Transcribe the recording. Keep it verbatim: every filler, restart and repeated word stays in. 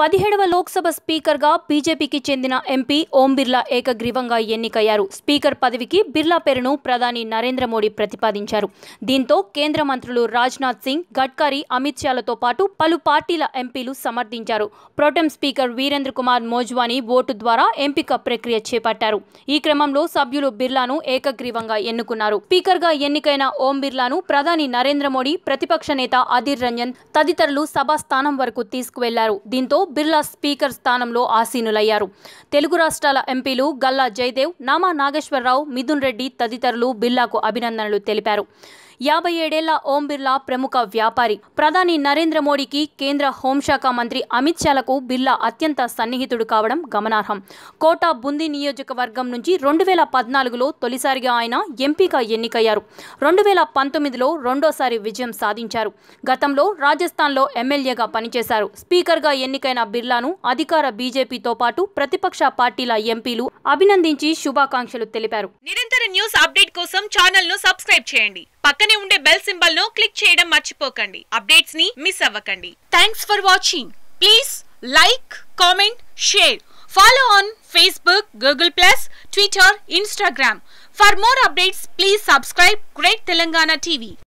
పదిహేడవ లోక్సభ స్పీకర్గా బీజేపీకి చెందిన ఎంపీ ఓం బిర్లా ఏకగ్రీవంగా ఎన్నికయ్యారు. స్పీకర్ పదవికి బిర్లా పేరును ప్రధాని నరేంద్ర మోడీ ప్రతిపాదించారు. దీంతో కేంద్ర మంత్రులు రాజ్నాథ్ సింగ్, గడ్కరీ, అమిత్ షాలతో పాటు పలు పార్టీల ఎంపీలు సమర్థించారు. Pro tem speaker Virendra Kumar Mojwani vote ద్వారా ఎంపిక ప్రక్రియ చేపట్టారు. ఈ క్రమంలో సభ్యులు బిర్లాను ఏకగ్రీవంగా ఎన్నుకున్నారు. స్పీకర్గా ఎన్నికైన ఓం బిర్లాను ప్రధాని నరేంద్ర మోడీ, ప్రతిపక్ష నేత అధీర్ రంజన్ తదితరులు సభా స్థానం వరకు తీసుకువెళ్లారు. దీంతో బిర్లా స్పీకర్ స్థానంలో ఆసీనులయ్యారు. తెలుగు రాష్ట్రాల ఎంపీలు గల్లా జయదేవ్, నామా నాగేశ్వరరావు, మిథున్ రెడ్డి తదితరులు బిర్లాకు అభినందనలు తెలిపారు. యాభై ఏడేళ్ల ఓం బిర్లా ప్రముఖ వ్యాపారి. ప్రధాని నరేంద్ర మోడీకి, కేంద్ర హోంశాఖ మంత్రి అమిత్ షాలకు బిర్లా అత్యంత సన్నిహితుడు కావడం గమనార్హం. కోటా బుందీ నియోజకవర్గం నుంచి రెండు వేల పద్నాలుగులో తొలిసారిగా ఆయన ఎంపీగా ఎన్నికయ్యారు. రెండు వేల పంతొమ్మిదిలో రెండోసారి విజయం సాధించారు. గతంలో రాజస్థాన్లో ఎమ్మెల్యేగా పనిచేశారు. స్పీకర్గా ఎన్నికైన బిర్లాను అధికార బీజేపీతో పాటు ప్రతిపక్ష పార్టీల ఎంపీలు అభినందించి శుభాకాంక్షలు తెలిపారు. నిరంతర న్యూస్ అప్డేట్ కోసం ఛానల్ ను సబ్స్క్రైబ్ చేయండి. పక్కనే ఉండే బెల్ సింబల్ ను క్లిక్ చేయడం మర్చిపోకండి. అప్డేట్స్ ని మిస్ అవ్వకండి. Thanks for watching. Please like, comment, share. Follow on Facebook, Google plus, Twitter, Instagram. For more updates, please subscribe Great Telangana T V.